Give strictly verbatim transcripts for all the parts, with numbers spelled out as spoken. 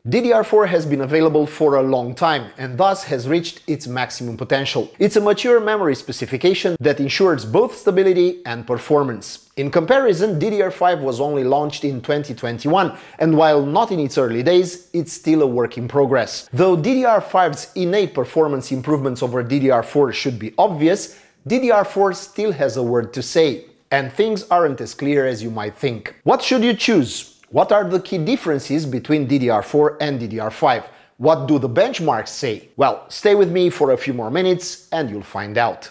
D D R four has been available for a long time and thus has reached its maximum potential. It's a mature memory specification that ensures both stability and performance. In comparison, D D R five was only launched in twenty twenty-one, and while not in its early days, it's still a work in progress. Though D D R five's innate performance improvements over D D R four should be obvious, D D R four still has a word to say, and things aren't as clear as you might think. What should you choose? What are the key differences between D D R four and D D R five? What do the benchmarks say? Well, stay with me for a few more minutes and you'll find out.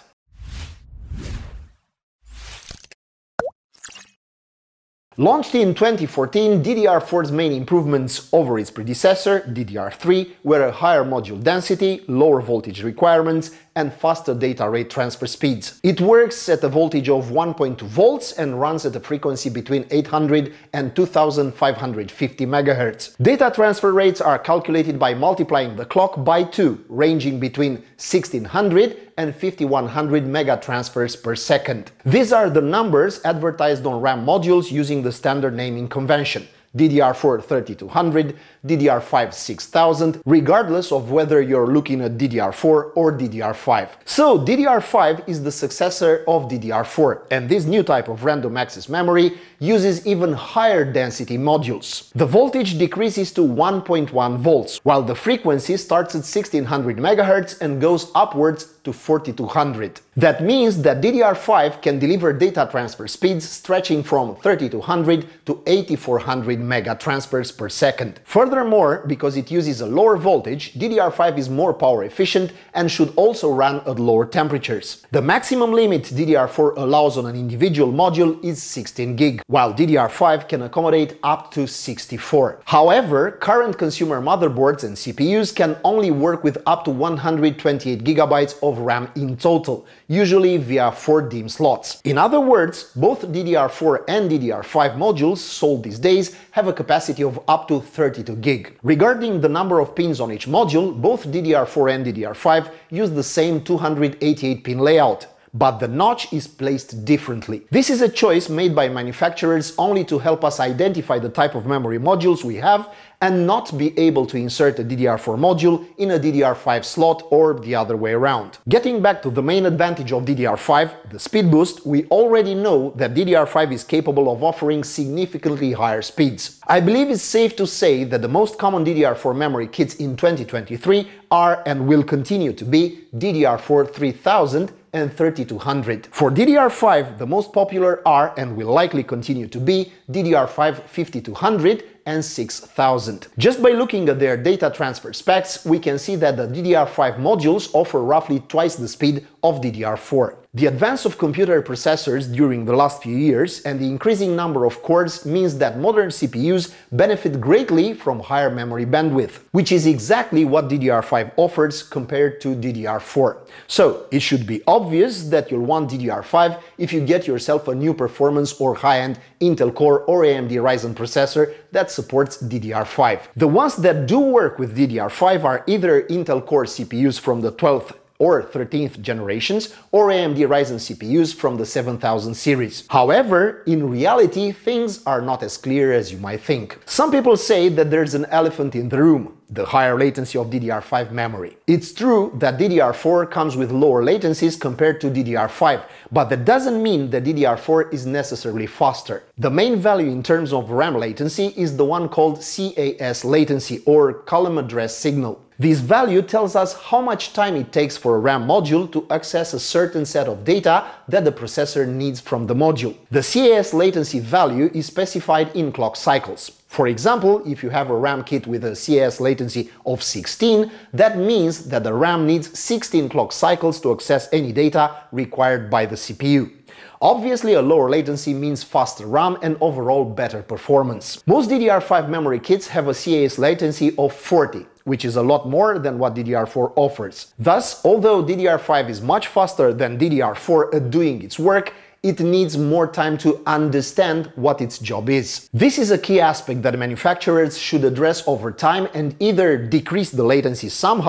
Launched in twenty fourteen, D D R four's main improvements over its predecessor, D D R three, were a higher module density, lower voltage requirements, and faster data rate transfer speeds. It works at a voltage of one point two volts and runs at a frequency between eight hundred and two thousand five hundred fifty megahertz. Data transfer rates are calculated by multiplying the clock by two, ranging between sixteen hundred and fifty-one hundred mega transfers per second. These are the numbers advertised on RAM modules using the standard naming convention: D D R four thirty-two hundred, D D R five six thousand, regardless of whether you're looking at D D R four or D D R five. So D D R five is the successor of D D R four, and this new type of random access memory uses even higher density modules. The voltage decreases to one point one volts, while the frequency starts at sixteen hundred megahertz and goes upwards to forty-two hundred. That means that D D R five can deliver data transfer speeds stretching from thirty-two hundred to eighty-four hundred mega transfers per second. Furthermore, because it uses a lower voltage, D D R five is more power efficient and should also run at lower temperatures. The maximum limit D D R four allows on an individual module is sixteen gig, while D D R five can accommodate up to sixty-four. However, current consumer motherboards and C P Us can only work with up to one hundred twenty-eight gigabytes of RAM in total, usually via four DIMM slots. In other words, both D D R four and D D R five modules sold these days have a capacity of up to thirty-two gig. Regarding the number of pins on each module, both D D R four and D D R five use the same two hundred eighty-eight pin layout, but the notch is placed differently. This is a choice made by manufacturers only to help us identify the type of memory modules we have and not be able to insert a D D R four module in a D D R five slot or the other way around. Getting back to the main advantage of D D R five, the speed boost, we already know that D D R five is capable of offering significantly higher speeds. I believe it's safe to say that the most common D D R four memory kits in twenty twenty-three are and will continue to be D D R four three thousand and thirty-two hundred. For D D R five, the most popular are and will likely continue to be D D R five fifty-two hundred and six thousand. Just by looking at their data transfer specs, we can see that the D D R five modules offer roughly twice the speed of D D R four. The advance of computer processors during the last few years and the increasing number of cores means that modern C P Us benefit greatly from higher memory bandwidth, which is exactly what D D R five offers compared to D D R four. So it should be obvious that you'll want D D R five if you get yourself a new performance or high-end Intel Core or A M D Ryzen processor that supports D D R five. The ones that do work with D D R five are either Intel Core C P Us from the twelfth or thirteenth generations, or A M D Ryzen C P Us from the seven thousand series. However, in reality, things are not as clear as you might think. Some people say that there's an elephant in the room: the higher latency of D D R five memory. It's true that D D R four comes with lower latencies compared to D D R five, but that doesn't mean that D D R four is necessarily faster. The main value in terms of RAM latency is the one called C A S latency, or column address signal. This value tells us how much time it takes for a RAM module to access a certain set of data that the processor needs from the module. The C A S latency value is specified in clock cycles. For example, if you have a RAM kit with a C A S latency of sixteen, that means that the RAM needs sixteen clock cycles to access any data required by the C P U. Obviously, a lower latency means faster RAM and overall better performance. Most D D R five memory kits have a C A S latency of forty, which is a lot more than what D D R four offers. Thus, although D D R five is much faster than D D R four at doing its work, it needs more time to understand what its job is. This is a key aspect that manufacturers should address over time and either decrease the latency somehow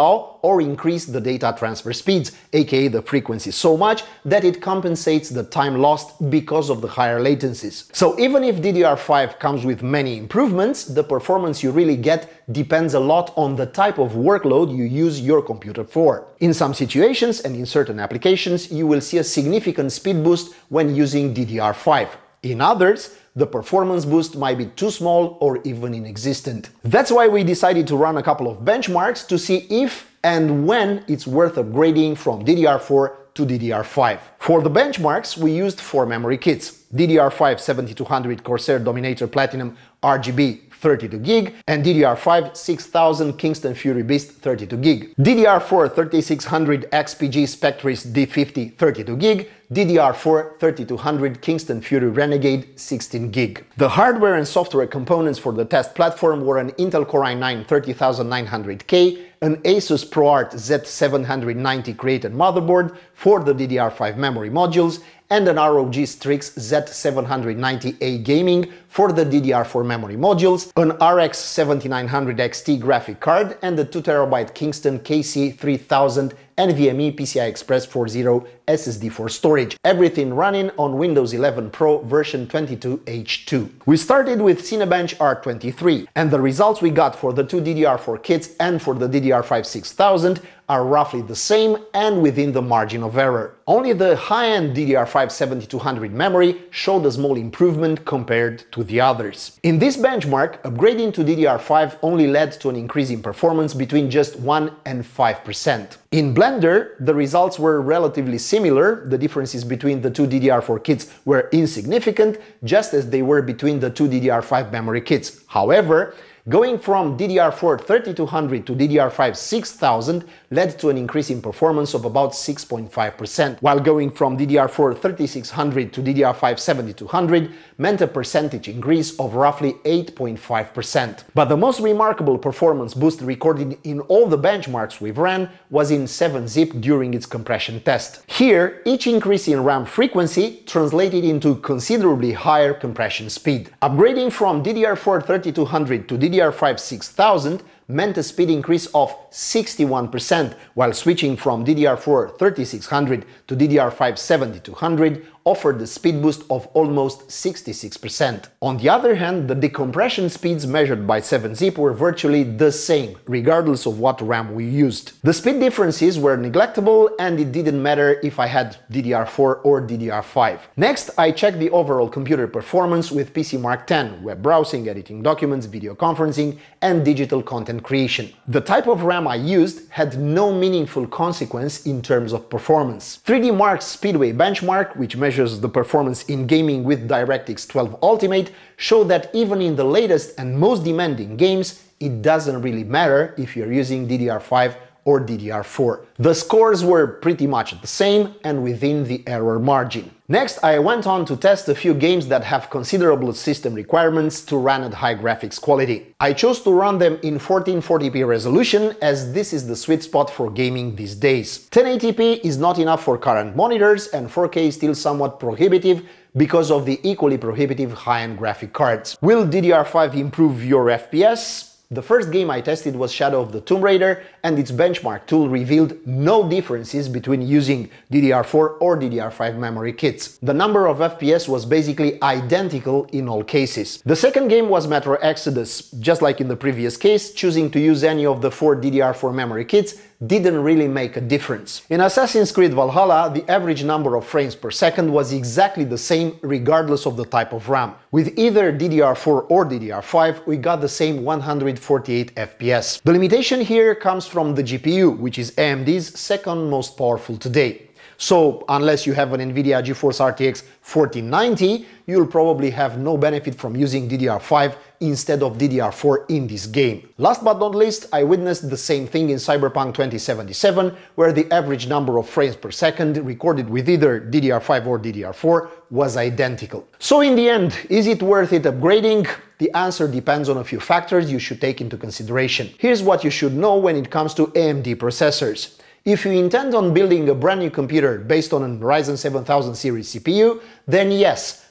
or increase the data transfer speeds, aka the frequency, so much that it compensates the time lost because of the higher latencies. So even if D D R five comes with many improvements, the performance you really get depends a lot on the type of workload you use your computer for. In some situations and in certain applications, you will see a significant speed boost when using D D R five. In others, the performance boost might be too small or even inexistent. That's why we decided to run a couple of benchmarks to see if and when it's worth upgrading from D D R four to D D R five. For the benchmarks, we used four memory kits: D D R five seventy-two hundred Corsair Dominator Platinum R G B thirty-two gig and D D R five six thousand Kingston Fury Beast thirty-two gig, D D R four thirty-six hundred X P G Spectris D fifty thirty-two gig, D D R four thirty-two hundred Kingston Fury Renegade sixteen gig. The hardware and software components for the test platform were an Intel Core i nine thirty thousand nine hundred K, an Asus ProArt Z seven ninety created motherboard for the D D R five memory modules, and an R O G Strix Z seven ninety A Gaming for the D D R four memory modules, an R X seventy-nine hundred X T graphic card, and the two terabyte Kingston K C three thousand NVMe P C I Express four point oh S S D for storage. Everything running on Windows eleven Pro version twenty-two H two. We started with Cinebench R twenty-three, and the results we got for the two D D R four kits and for the D D R five six thousand are roughly the same and within the margin of error. Only the high-end D D R five seventy-two hundred memory showed a small improvement compared to the others. In this benchmark, upgrading to D D R five only led to an increase in performance between just one and five percent. In Blender, the results were relatively similar. The differences between the two D D R four kits were insignificant, just as they were between the two D D R five memory kits. However, going from D D R four thirty-two hundred to D D R five six thousand led to an increase in performance of about six point five percent, while going from D D R four thirty-six hundred to D D R five seventy-two hundred meant a percentage increase of roughly eight point five percent. But the most remarkable performance boost recorded in all the benchmarks we've ran was in seven zip during its compression test. Here, each increase in RAM frequency translated into considerably higher compression speed. Upgrading from D D R four thirty-two hundred to D D R five six thousand meant a speed increase of sixty-one percent, while switching from D D R four thirty-six hundred to D D R five seventy-two hundred offered a speed boost of almost sixty-six percent. On the other hand, the decompression speeds measured by seven zip were virtually the same, regardless of what RAM we used. The speed differences were neglectable, and it didn't matter if I had D D R four or D D R five. Next, I checked the overall computer performance with P C Mark ten, web browsing, editing documents, video conferencing, and digital content creation. The type of RAM I used had no meaningful consequence in terms of performance. three D Mark's Speedway benchmark, which measures the performance in gaming with DirectX twelve Ultimate, showed that even in the latest and most demanding games, it doesn't really matter if you're using D D R five or D D R four. The scores were pretty much the same and within the error margin. Next, I went on to test a few games that have considerable system requirements to run at high graphics quality. I chose to run them in fourteen forty p resolution, as this is the sweet spot for gaming these days. ten eighty p is not enough for current monitors, and four K is still somewhat prohibitive because of the equally prohibitive high-end graphic cards. Will D D R five improve your F P S? The first game I tested was Shadow of the Tomb Raider, and its benchmark tool revealed no differences between using D D R four or D D R five memory kits. The number of F P S was basically identical in all cases. The second game was Metro Exodus. Just like in the previous case, choosing to use any of the four D D R four memory kits didn't really make a difference. In Assassin's Creed Valhalla, the average number of frames per second was exactly the same regardless of the type of RAM. With either D D R four or D D R five, we got the same one hundred forty-eight F P S. The limitation here comes from the G P U, which is A M D's second most powerful today. So, unless you have an NVIDIA GeForce R T X fourteen ninety, you'll probably have no benefit from using D D R five instead of D D R four in this game. Last but not least, I witnessed the same thing in Cyberpunk twenty seventy-seven, where the average number of frames per second recorded with either D D R five or D D R four was identical. So in the end, is it worth it upgrading? The answer depends on a few factors you should take into consideration. Here's what you should know when it comes to A M D processors. If you intend on building a brand new computer based on a Ryzen seven thousand series C P U, then yes,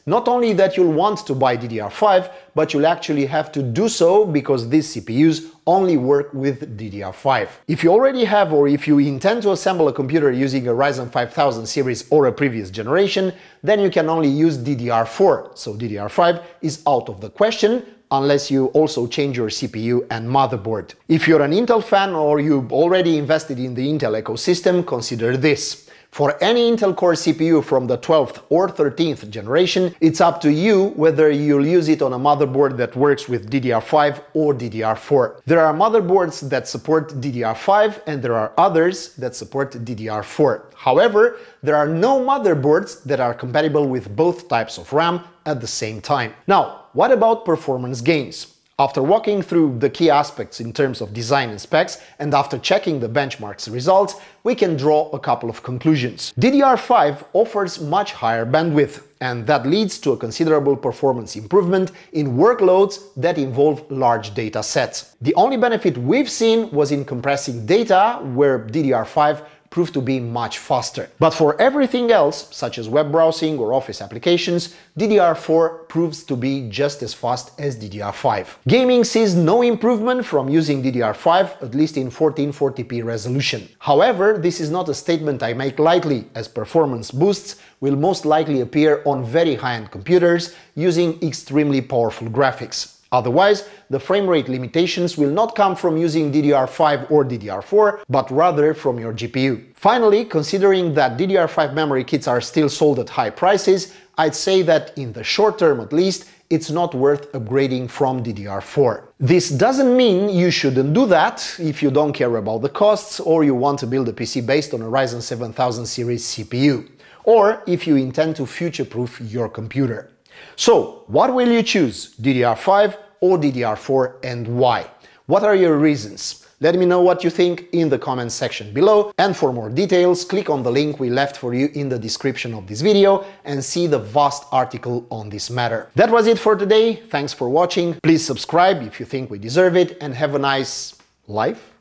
Not only that you'll want to buy D D R five, but you'll actually have to do so because these C P Us only work with D D R five. If you already have or if you intend to assemble a computer using a Ryzen five thousand series or a previous generation, then you can only use D D R four, so D D R five is out of the question, unless you also change your C P U and motherboard. If you're an Intel fan or you've already invested in the Intel ecosystem, consider this. For any Intel Core C P U from the twelfth or thirteenth generation, it's up to you whether you'll use it on a motherboard that works with D D R five or D D R four. There are motherboards that support D D R five and there are others that support D D R four. However, there are no motherboards that are compatible with both types of RAM at the same time. Now, what about performance gains? After walking through the key aspects in terms of design and specs, and after checking the benchmarks results, we can draw a couple of conclusions. D D R five offers much higher bandwidth, and that leads to a considerable performance improvement in workloads that involve large data sets. The only benefit we've seen was in compressing data, where D D R five proved to be much faster. But for everything else, such as web browsing or office applications, D D R four proves to be just as fast as D D R five. Gaming sees no improvement from using D D R five, at least in fourteen forty p resolution. However, this is not a statement I make lightly, as performance boosts will most likely appear on very high-end computers using extremely powerful graphics. Otherwise, the frame rate limitations will not come from using D D R five or D D R four, but rather from your G P U. Finally, considering that D D R five memory kits are still sold at high prices, I'd say that in the short term at least, it's not worth upgrading from D D R four. This doesn't mean you shouldn't do that if you don't care about the costs or you want to build a P C based on a Ryzen seven thousand series C P U, or if you intend to future-proof your computer. So, what will you choose, D D R five or D D R four, and why? What are your reasons? Let me know what you think in the comments section below, and for more details, click on the link we left for you in the description of this video and see the vast article on this matter. That was it for today, thanks for watching, please subscribe if you think we deserve it, and have a nice life.